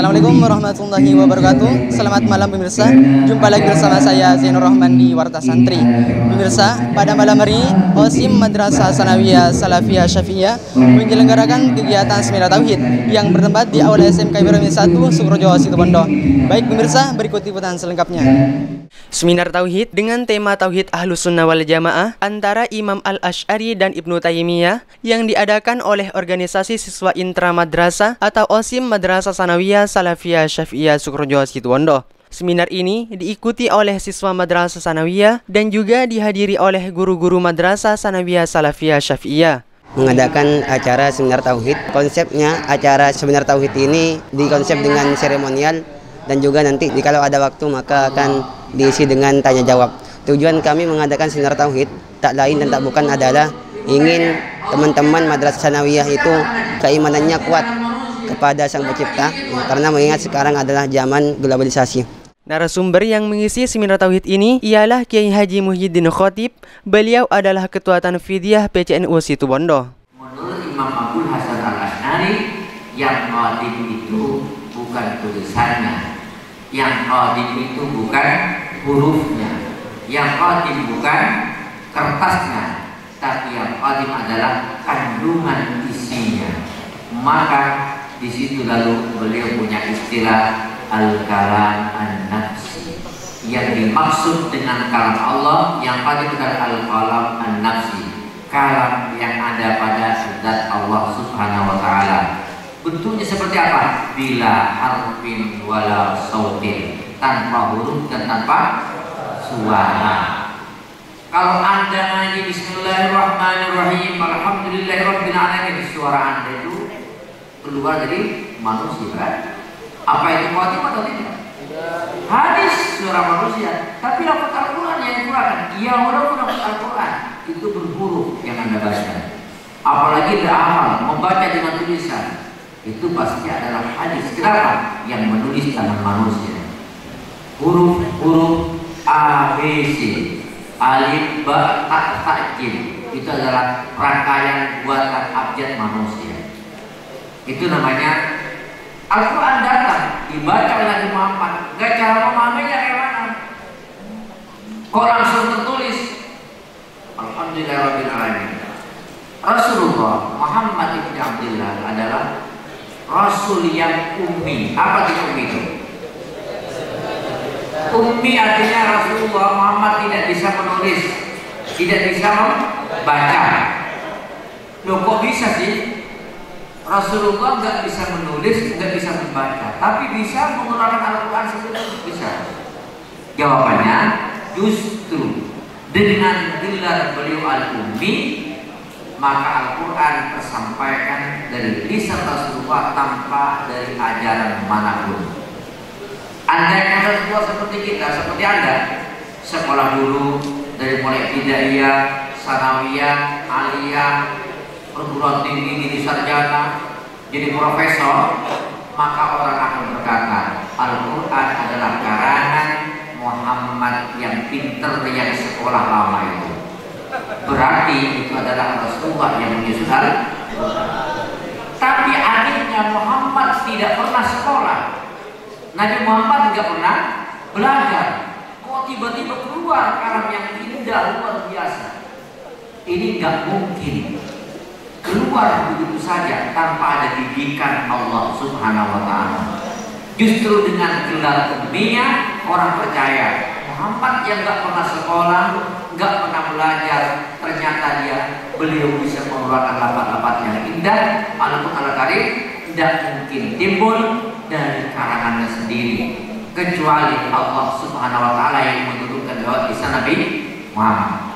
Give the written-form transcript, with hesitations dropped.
Assalamualaikum warahmatullahi wabarakatuh. Selamat malam pemirsa. Jumpa lagi bersama saya Zainur Rahman di Warta Santri. Pemirsa, pada malam hari OSIM Madrasah Sanawiyah Salafiyah Syafi'iyah menyelenggarakan kegiatan seminar tauhid yang bertempat di Aula SMK Ibrahim 1 Sukrojo Situbondo. Baik pemirsa, berikut liputan selengkapnya. Seminar tauhid dengan tema Tauhid Ahlus Sunnah wal Jamaah antara Imam Al-Asy'ari dan Ibnu Taimiyah yang diadakan oleh organisasi siswa intra madrasah atau OSIM Madrasah Sanawiyah Salafiyah Syafi'iyah Sukrojo Situbondo. Seminar ini diikuti oleh siswa Madrasah Sanawiyah dan juga dihadiri oleh guru-guru Madrasah Sanawiyah Salafiyah Syafi'iyah. Mengadakan acara seminar tauhid. Konsepnya acara seminar tauhid ini dikonsep dengan seremonial dan juga nanti kalau ada waktu maka akan diisi dengan tanya jawab. Tujuan kami mengadakan seminar tauhid tak lain dan tak bukan adalah ingin teman-teman Madrasah Sanawiyah itu keimanannya kuat kepada Sang Pencipta, karena mengingat sekarang adalah zaman globalisasi. Narasumber yang mengisi seminar tauhid ini ialah Kiai Haji Muhyiddin Khotib. Beliau adalah Ketua Tanfidiyah PCNU Situbondo. Menurut Imam Abul Hasan Al-Asy'ari, yang qadim itu bukan tulisannya, yang qadim itu bukan hurufnya, yang qadim bukan kertasnya, tapi yang qadim adalah kandungan isinya. Maka di situ lalu beliau punya istilah al-kalam an-nafsi. Yang dimaksud dengan kalam Allah yang pada kita al-kalam an-nafsi, kalam yang ada pada zat Allah Subhanahu wa taala. Bentuknya seperti apa? Bila harfin wala sautin, tanpa huruf dan tanpa suara. Kalau Anda ngaji bismillahirrahmanirrahim, alhamdulillahirabbil alamin, suara Anda itu keluar dari manusia, kan? Apa itu khatim atau tidak? Hadis suara manusia, tapi lafaz Al-Quran yang dikeluarkan, ya walaupun lafaz Al-Quran itu berhuruf yang Anda baca. Apalagi beramal, membaca dengan tulisan, itu pasti adalah hadis. Kenapa? Yang menulis tangan manusia. Huruf-huruf A, B, C, alif, ba, ta, jim, itu adalah rangkaian buatan abjad manusia. Itu namanya Al-Quran datang, dibaca oleh Nabi Muhammad. Gak cara memahaminya kayak mana? Kok langsung tertulis? Alhamdulillahirabbil alamin. Rasulullah Muhammad ibn Abdullah adalah Rasul yang ummi. Apa itu ummi itu? Ummi artinya Rasulullah Muhammad tidak bisa menulis, tidak bisa membaca. Loh kok bisa sih? Rasulullah nggak bisa menulis, nggak bisa membaca, tapi bisa mengeluarkan Al-Quran seperti itu, bisa. Jawabannya justru dengan gelar beliau Al-Ummi, maka Al-Quran tersampaikan dari lisan Rasulullah tanpa dari ajaran manapun. Anda yang ada tua seperti kita, seperti Anda, sekolah dulu dari mulai Bidaiyah, Sanawiyah, Aliyah, perguruan tinggi, jadi sarjana, jadi profesor, maka orang akan berkata Al-Quran adalah karangan Muhammad yang pinter, yang sekolah lama itu. Berarti itu adalah Rasulullah yang menyusun Al-Quran. Tapi akhirnya Muhammad tidak pernah sekolah. Nabi Muhammad tidak pernah belajar. Kok tiba-tiba keluar kalam yang indah luar biasa? Ini nggak mungkin keluar begitu saja tanpa ada didikan Allah Subhanahu wa taala. Justru dengan gelar umminya orang percaya Muhammad yang nggak pernah sekolah, nggak pernah belajar, ternyata beliau bisa mengeluarkan lafaz-lafaz yang indah. Al-Quran Al-Karim tidak mungkin timbul dari karangannya sendiri, kecuali Allah Subhanahu wa taala yang menurunkan lewat lisan Nabi Muhammad.